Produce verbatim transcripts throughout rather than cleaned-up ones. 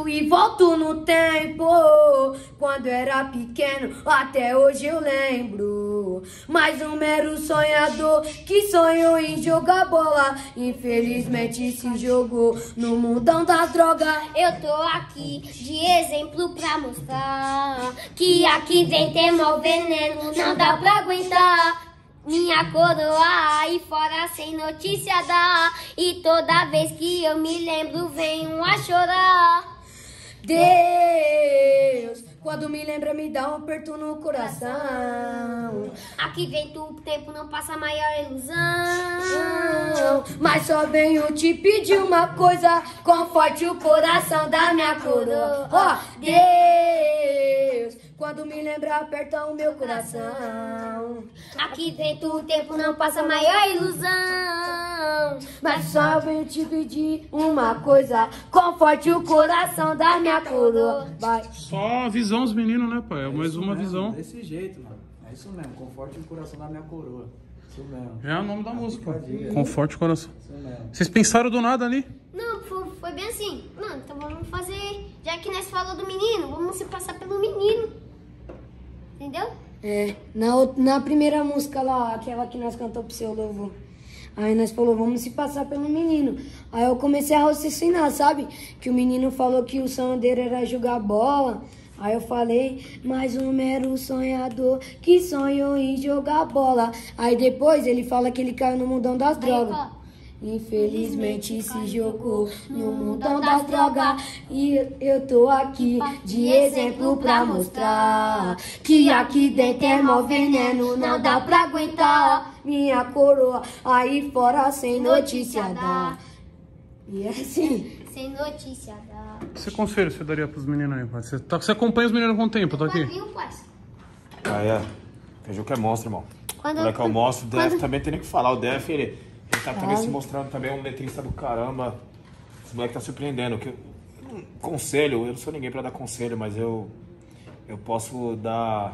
e volto no tempo. Quando era pequeno, até hoje eu lembro. Mais um mero sonhador que sonhou em jogar bola. Infelizmente se jogou no mundão das drogas. Eu tô aqui de exemplo pra mostrar que aqui dentro é mau veneno, não dá pra aguentar. Minha coroa aí fora sem notícia dá. E toda vez que eu me lembro venho a chorar. Deus, quando me lembra me dá um aperto no coração. Aqui dentro o tempo não passa a maior ilusão. Mas só venho te pedir uma coisa, conforte o coração da minha coroa. Ó, oh, Deus, quando me lembra aperta o meu coração. Aqui dentro o tempo não passa a maior ilusão. Mas só venho te pedir uma coisa, conforte o coração da minha coroa. Vai. Só avisar os meninos, né, pai? É mais uma mesmo, visão. Desse jeito, mano. É isso mesmo, conforte o coração da minha coroa. Isso mesmo. Já é o nome da música. Picadinha. Conforte o coração. Isso mesmo. Vocês pensaram do nada ali? Não, foi, foi bem assim. Mano, então vamos fazer. Já que nós falamos do menino, vamos se passar pelo menino. Entendeu? É, na, outra- na primeira música lá, aquela que nós cantamos pro seu louvor. Aí nós falou, vamos se passar pelo menino. Aí eu comecei a raciocinar, sabe? Que o menino falou que o sonho dele era jogar bola. Aí eu falei, mais um mero sonhador que sonhou em jogar bola. Aí depois ele fala que ele caiu no mundão das drogas. Aí, ó. Infelizmente se jogou no mundão das drogas. E eu tô aqui de exemplo pra mostrar que aqui dentro é mau veneno, não dá pra aguentar. Minha coroa aí fora sem notícia dá. E é assim. Sem notícia dá. Que conselho você daria pros meninos aí, pai? Você, tá, você acompanha os meninos há quanto tempo? Tá aqui? Viu, parça? Ah, é. Feijão que é monstro, irmão. Quando- O moleque é o monstro. O Def quando- também tem nem o que falar. O Def, ele, ele tá também se mostrando também um letrista do caramba. Esse moleque tá surpreendendo. Que, um conselho, eu não sou ninguém pra dar conselho, mas eu, eu posso dar,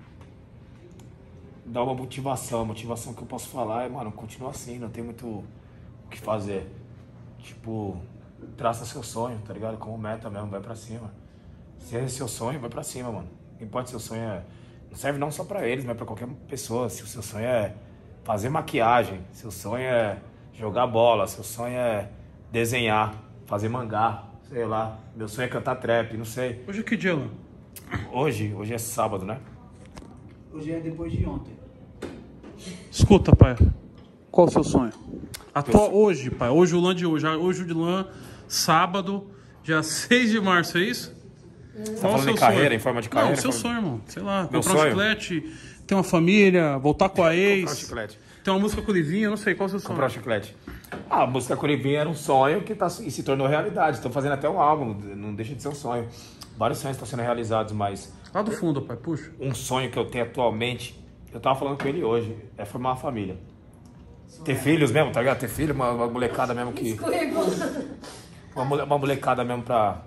dar uma motivação. A motivação que eu posso falar é, mano, continua assim, não tem muito o que fazer. Tipo, traça seu sonho, tá ligado? Como meta mesmo, vai pra cima. Se é seu sonho, vai pra cima, mano. Não importa se seu sonho é... Não serve não só pra eles, mas pra qualquer pessoa. Se o seu sonho é fazer maquiagem, seu sonho é jogar bola, seu sonho é desenhar, fazer mangá, sei lá. Meu sonho é cantar trap, não sei. Hoje é que dia, Lan? Hoje, hoje é sábado, né? Hoje é depois de ontem. Escuta, pai. Qual o seu sonho? Atua Eu- hoje, pai. Hoje o Lan de hoje. Hoje o de Lan, sábado, dia seis de março, é isso? Você tá falando em carreira, em forma de carreira? Não, seu em forma- sonho, irmão. Sei lá, Meu comprar um sonho? chiclete, ter uma família, voltar com a Comprar um ex, chiclete. ter uma música com o Livinho, não sei, qual é o seu sonho? Comprar um chiclete. Ah, a música com o Livinho era um sonho que tá, e se tornou realidade. Estou fazendo até um álbum, não deixa de ser um sonho. Vários sonhos estão sendo realizados, mas Lá do fundo, pai, puxa. um sonho que eu tenho atualmente, eu tava falando com ele hoje, é formar uma família. Ter filhos mesmo, tá ligado? Ter filho, uma, uma molecada mesmo que... Uma, mole- uma molecada mesmo pra...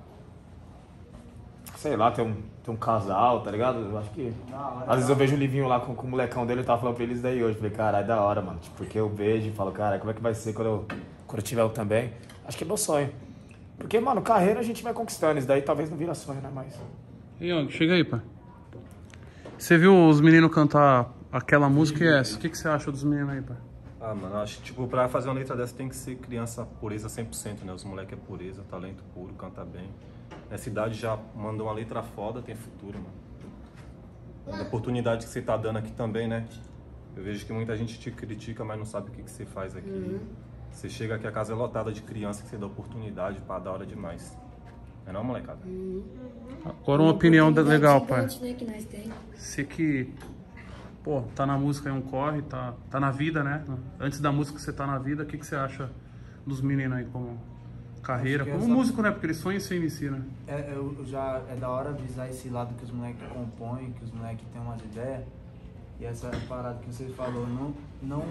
Sei lá, ter um, ter um casal, tá ligado? Eu acho que... Às vezes eu vejo o Livinho lá com, com o molecão dele, eu tava falando pra eles daí hoje. Falei, caralho, é da hora, mano. Tipo, porque eu vejo e falo, cara, como é que vai ser quando eu, quando eu tiver um também? Acho que é meu sonho. Porque, mano, carreira a gente vai conquistando. Isso daí talvez não vira sonho, né? Mas... E Young, chega aí, pai. Você viu os meninos cantar aquela música e essa? O que, que você acha dos meninos aí, pai? Ah, mano, acho que, tipo, pra fazer uma letra dessa tem que ser criança pureza cem por cento, né? Os moleques é pureza, talento puro, canta bem. Essa idade já mandou uma letra foda, tem futuro, mano. A oportunidade que você tá dando aqui também, né? Eu vejo que muita gente te critica, mas não sabe o que, que você faz aqui. Uhum. Você chega aqui, a casa é lotada de criança que você dá oportunidade pra dar hora demais. Não é não, molecada? Agora uma opinião da- legal, pai. Gigante, né, que nós tem. Você que, pô, tá na música é um corre, tá, tá na vida, né? Antes da música você tá na vida, o que, que você acha dos meninos aí como carreira? Acho que Como essa- músico, né? Porque eles sonham em ser M C, né? É, eu eu já, é da hora avisar esse lado que os moleques compõem, que os moleques têm umas ideias. E essa parada que você falou, não, não...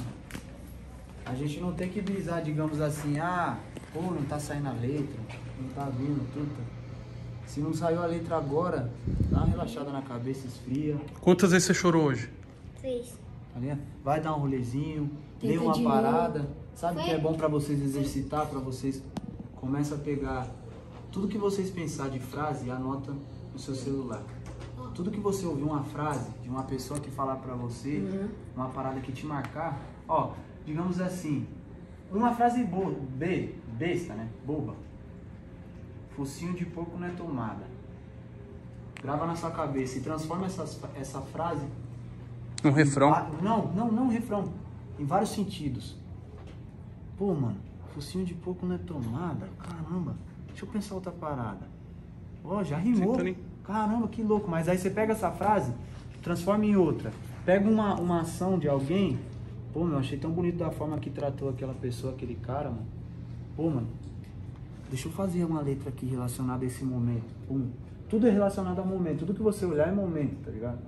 A gente não tem que visar, digamos assim, ah, pô, não tá saindo a letra, não tá vindo, tudo. Se não saiu a letra agora, dá uma relaxada na cabeça, esfria, Quantas vezes você chorou hoje? Três. tá ligado? Vai dar um rolezinho, lê Tenta uma de parada, sabe Foi. que é bom pra vocês exercitar, pra vocês começam a pegar tudo que vocês pensar de frase, anota no seu celular. Tudo que você ouvir uma frase de uma pessoa que falar pra você, uhum. uma parada que te marcar, ó, digamos assim, uma frase boa, B, besta, né? Boba. Focinho de porco não é tomada. Grava na sua cabeça e transforma essa, essa frase... Um refrão? Em, não, não, não um refrão. Em vários sentidos. Pô, mano, focinho de porco não é tomada? Caramba, deixa eu pensar outra parada. Ó, já rimou. Sim, caramba, que louco. Mas aí você pega essa frase, transforma em outra. Pega uma, uma ação de alguém. Pô, meu, achei tão bonito da forma que tratou aquela pessoa, aquele cara, mano. Pô, mano, deixa eu fazer uma letra aqui relacionada a esse momento. Pum. Tudo é relacionado ao momento. Tudo que você olhar é momento, tá ligado?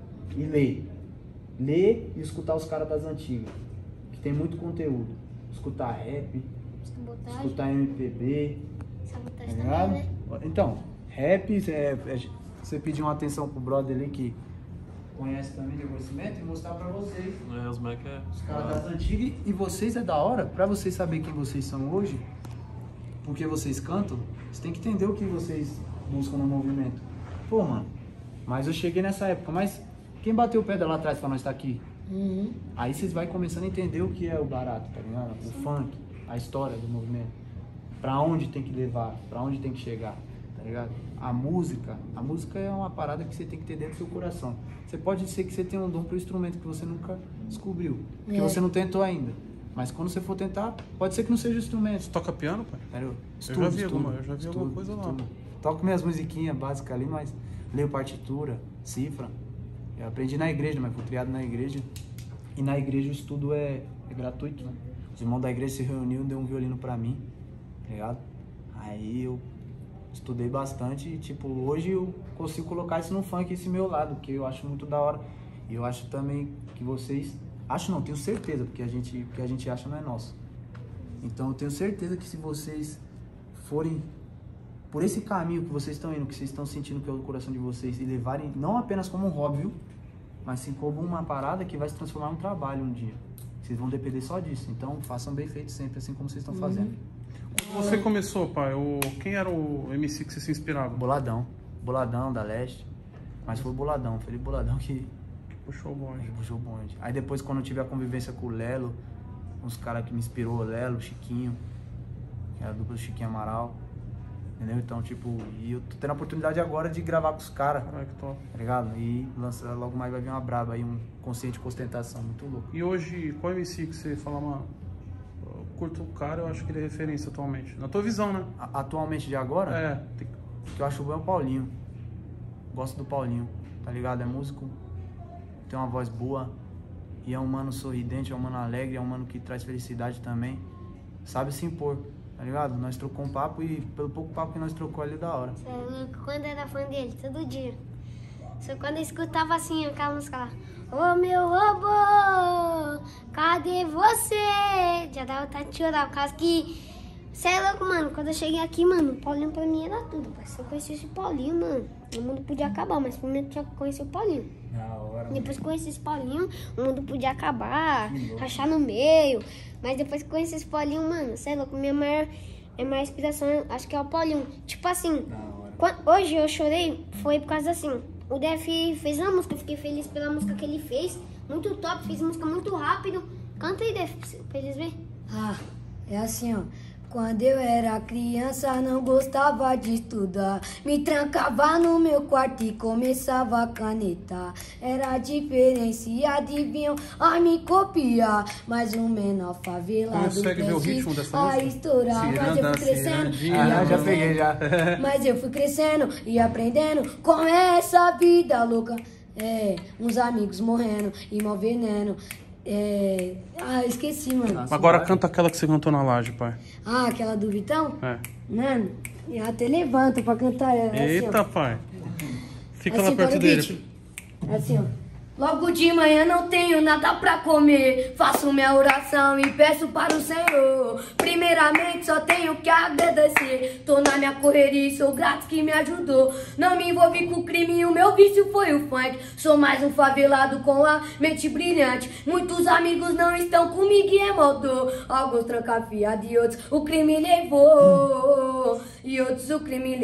E ler. Ler e escutar os caras das antigas. Que tem muito conteúdo. Escutar rap. Sabotagem. Escutar M P B. Sabotagem, tá ligado? Também, né? Então, rap, é, é, você pedir uma atenção pro brother ali que conhece também de conhecimento e mostrar pra vocês. É, os moleques é... Os caras das antigas. E vocês é da hora, pra vocês saberem quem vocês são hoje, porque vocês cantam, você tem que entender o que vocês buscam no movimento. Pô, mano, mas eu cheguei nessa época, mas quem bateu o pé lá atrás pra nós estar aqui? Uhum. Aí vocês vão começando a entender o que é o barato, tá ligado? O Sim. funk, a história do movimento. Pra onde tem que levar, pra onde tem que chegar, tá ligado? A música, a música é uma parada que você tem que ter dentro do seu coração. Você pode ser que você tenha um dom pro instrumento que você nunca descobriu, que é. você não tentou ainda. Mas quando você for tentar, pode ser que não seja o instrumento. Você toca piano, pai? Entendeu? Estudo, eu já vi, estudo, alguma, eu já vi estudo, alguma coisa lá. Estudo. Toco minhas musiquinhas básicas ali, mas leio partitura, cifra. Eu aprendi na igreja, mas fui criado na igreja. E na igreja o estudo é, é gratuito, né? Os irmãos da igreja se reuniram, deu um violino pra mim, tá ligado? Aí eu estudei bastante e, tipo, hoje eu consigo colocar isso no funk, esse meu lado, que eu acho muito da hora. E eu acho também que vocês... Acho não, tenho certeza, porque a gente, o que a gente acha não é nosso. Então eu tenho certeza que se vocês forem por esse caminho que vocês estão indo, que vocês estão sentindo que é o coração de vocês, e levarem não apenas como um hobby, viu? Mas sim como uma parada que vai se transformar em um trabalho um dia. Vocês vão depender só disso. Então façam bem feito sempre, assim como vocês estão fazendo. Quando você começou, pai, o... quem era o M C que você se inspirava? Boladão. Boladão, da Leste. Mas foi o Boladão, foi o Boladão que... Puxou o bonde. Puxou o bonde. Aí depois, quando eu tive a convivência com o Lelo, uns caras que me inspirou, o Lelo, o Chiquinho, que era a dupla do Chiquinho Amaral. Entendeu? Então, tipo, e eu tô tendo a oportunidade agora de gravar com os caras. Caraca, que top. Tá ligado? E lança, logo mais vai vir uma braba aí, um consciente com ostentação, muito louco. E hoje, qual M C que você fala, mano? Eu curto o cara, eu acho que ele é referência atualmente. Na tua visão, né? A, atualmente de agora? É. Tem... O que eu acho bom é o Paulinho. Gosto do Paulinho, tá ligado? É músico, tem uma voz boa e é um mano sorridente, é um mano alegre, é um mano que traz felicidade também. Sabe se impor, tá ligado? Nós trocamos um papo e pelo pouco papo que nós trocou ali da hora. É, quando eu era fã dele, todo dia. Só quando eu escutava assim, aquela música lá. Ô meu robô, cadê você? Já dava vontade de chorar, por causa que... Você é louco, mano. Quando eu cheguei aqui, mano, o Paulinho pra mim era tudo. Se eu conhecesse o Paulinho, mano, o mundo podia acabar, mas primeiro eu tinha que conhecer o Paulinho. Na hora. Depois que conhecesse o Paulinho, o mundo podia acabar, rachar no meio. Mas depois que conhecesse o Paulinho, mano, você é louco, minha maior, minha maior inspiração, acho que é o Paulinho. Tipo assim, quando, hoje eu chorei, foi por causa assim, o D F fez uma música, eu fiquei feliz pela música que ele fez, muito top, fez música muito rápido. Canta aí, D F, pra eles verem. Ah, é assim, ó. Quando eu era criança não gostava de estudar, me trancava no meu quarto e começava a canetar. Era diferenciado e vinham a me copiar, mas o menor favelado consegue ver o ritmo dessa a música? estourar. Mas eu fui crescendo e ah, já peguei já. Mas eu fui crescendo e aprendendo com essa vida louca. É, uns amigos morrendo e mal veneno. É... Ah, esqueci, mano. Nossa, agora vai. Canta aquela que você cantou na laje, pai. Ah, aquela do Vitão? É. Mano, eu até levanto pra cantar ela. Eita, assim, pai. Fica assim, lá perto dele. É assim, ó. Logo de manhã não tenho nada pra comer. Faço minha oração e peço para o Senhor. Primeiramente só tenho que agradecer. Tô na minha correria e sou grato que me ajudou. Não me envolvi com crime e o meu vício foi o funk. Sou mais um favelado com a mente brilhante. Muitos amigos não estão comigo e é moldou. Alguns trancafiados e outros o crime levou. E outros o crime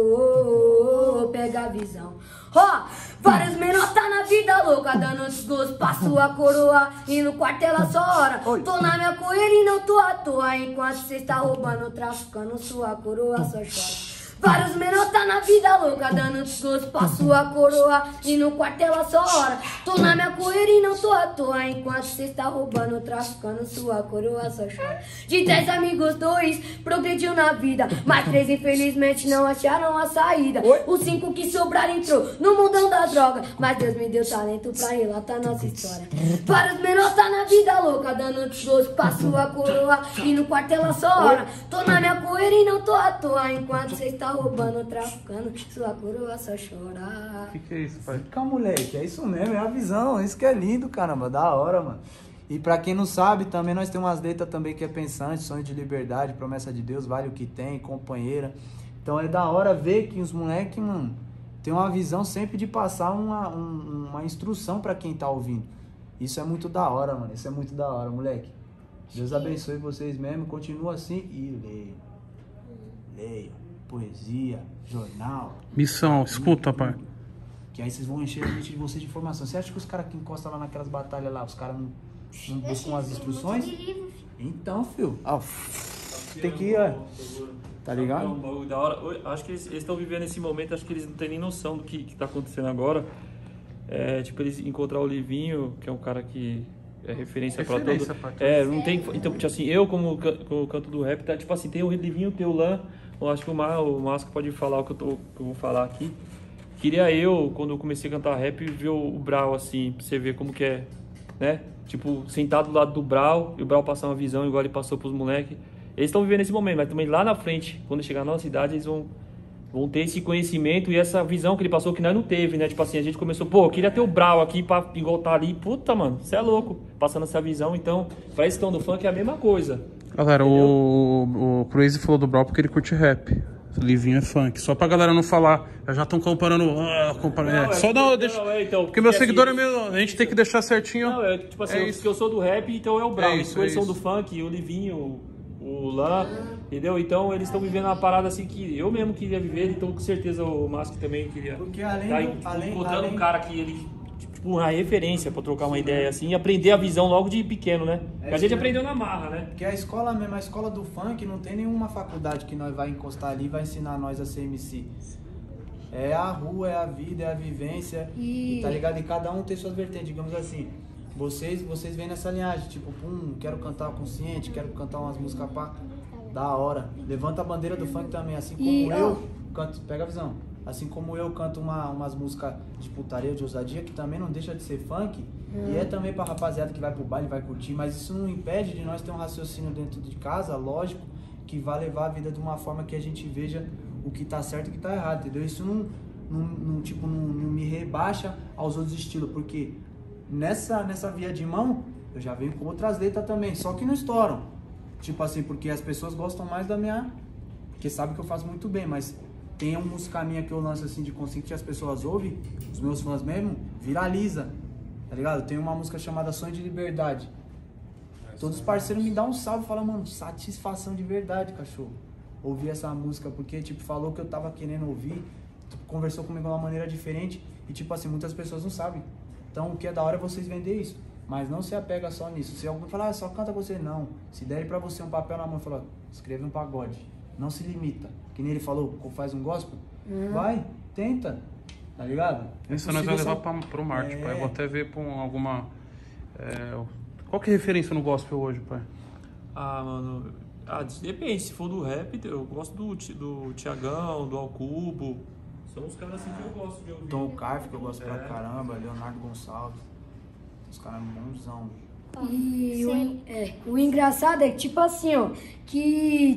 levou. Pega a visão. Ó, oh, vários menores tá na vida louca, dando desgosto, passo a coroa e no quartel a só hora. Tô na minha correria e não tô à toa, enquanto cê está roubando, traficando sua coroa, só chora. Vários menores tá na vida louca, dando desgosto, passo a coroa e no quartel a só hora. Tô na minha correria e não tô à toa, enquanto cê está roubando, traficando sua coroa, só chora. De dez amigos, dois progrediu na vida, mas três infelizmente não acharam a saída. Os cinco que sobraram entrou no mundão da droga, mas Deus me deu talento pra relatar nossa história. Vários menores tá na vida louca, dando desgosto, passo a coroa e no quartel a só hora. Tô na minha correria e não tô à toa, enquanto cê está roubando, traficando, sua coroa só chorar. O que, que é isso, pai? Fica, moleque, é isso mesmo, é a visão, isso que é lindo, caramba, da hora, mano. E pra quem não sabe, também nós temos umas letras também que é pensante, sonho de liberdade, promessa de Deus, vale o que tem, companheira. Então é da hora ver que os moleques, mano, tem uma visão sempre de passar uma, um, uma instrução pra quem tá ouvindo. Isso é muito da hora, mano, isso é muito da hora, moleque. Deus abençoe vocês mesmo, continua assim e leia. Leia. Poesia, jornal. Missão, escuta, pai. Que aí vocês vão encher a mente de vocês de informação. Você acha que os caras que encostam lá naquelas batalhas lá, os caras não, não buscam as instruções? Então, filho, ó, tem que ir, ó. Tá ligado? É um bagulho da hora. Acho que eles estão vivendo esse momento, acho que eles não têm nem noção do que, que tá acontecendo agora. É, tipo, eles encontrar o Livinho, que é um cara que é referência, referência pra todo. É, não tem. Então, tipo assim, eu como, como canto do rap, tá, tipo assim, tem o Livinho, tem o Lan. Eu acho que o, Mar, o Márcio pode falar o que eu, tô, que eu vou falar aqui. Queria eu, quando eu comecei a cantar rap, ver o, o Brau, assim, pra você ver como que é, né? Tipo, sentado do lado do Brau, e o Brau passar uma visão igual ele passou pros moleques. Eles estão vivendo esse momento, mas também lá na frente, quando chegar na nossa idade, eles vão, vão ter esse conhecimento e essa visão que ele passou que nós não teve, né? Tipo assim, a gente começou, pô, eu queria ter o Brau aqui pra igual ali. Puta, mano, você é louco, passando essa visão. Então, pra esse tom do funk é a mesma coisa. Galera, o, o Crazy falou do Brau porque ele curte rap. O Livinho é funk. Só pra galera não falar, já estão comparando. Ah, comparando não, é. É, Só não, não, deixa. não, é, então, porque meu assim, seguidor é meio. A gente tem que deixar certinho. Não, é tipo assim, é eu, isso. que eu sou do rap, então é o Brau. É isso, eles é são do funk, o Livinho, o Lan, entendeu? Então eles estão vivendo uma parada assim que eu mesmo queria viver, então com certeza o Márcio também queria. Porque além tá, do, tipo, além, encontrando além... um cara que ele. Tipo, uma referência pra trocar uma ideia assim e aprender a visão logo de pequeno, né? Porque a gente aprendeu na marra, né? Porque a escola mesmo, a escola do funk, não tem nenhuma faculdade que nós vai encostar ali e vai ensinar nós a ser M C. É a rua, é a vida, é a vivência, e... tá ligado? E cada um tem suas vertentes, digamos assim. Vocês, vocês vêm nessa linhagem, tipo, pum, quero cantar consciente, quero cantar umas músicas pá, da hora. Levanta a bandeira do funk também, assim como e... eu canto, pega a visão. Assim como eu canto uma, umas músicas de putaria, de ousadia, que também não deixa de ser funk. Hum. E é também pra rapaziada que vai pro baile, vai curtir. Mas isso não impede de nós ter um raciocínio dentro de casa, lógico, que vai levar a vida de uma forma que a gente veja o que tá certo e o que tá errado, entendeu? Isso não, não, não, tipo, não, não me rebaixa aos outros estilos, porque nessa, nessa via de mão, eu já venho com outras letras também, só que não estouram. Tipo assim, porque as pessoas gostam mais da minha... Porque sabem que eu faço muito bem, mas... Tem uma música minha que eu lanço assim de consciente que as pessoas ouvem, os meus fãs mesmo, viraliza, tá ligado? Tem uma música chamada Sonho de Liberdade. Todos os parceiros me dão um salve e falam, mano, satisfação de verdade, cachorro. Ouvir essa música, porque, tipo, falou que eu tava querendo ouvir, tipo, conversou comigo de uma maneira diferente e, tipo assim, muitas pessoas não sabem. Então, o que é da hora é vocês vender isso. Mas não se apega só nisso. Se alguém falar, ah, só canta você, não. Se der pra você um papel na mão e falar, escreve um pagode. Não se limita. Que nem ele falou, faz um gospel. Uhum. Vai, tenta. Tá ligado? Isso nós vamos levar pra, pro Marte, é... pai. Eu vou até ver pra alguma... É... Qual que é a referência no gospel hoje, pai? Ah, mano... Ah, depende. Se for do rap, eu gosto do, do Thiagão, do Alcubo. São os caras assim que eu gosto de ouvir. Tom Carf, que eu gosto é. pra caramba. Leonardo Gonçalves. Os caras bonzão. E o, é, o engraçado é que, tipo assim, ó, que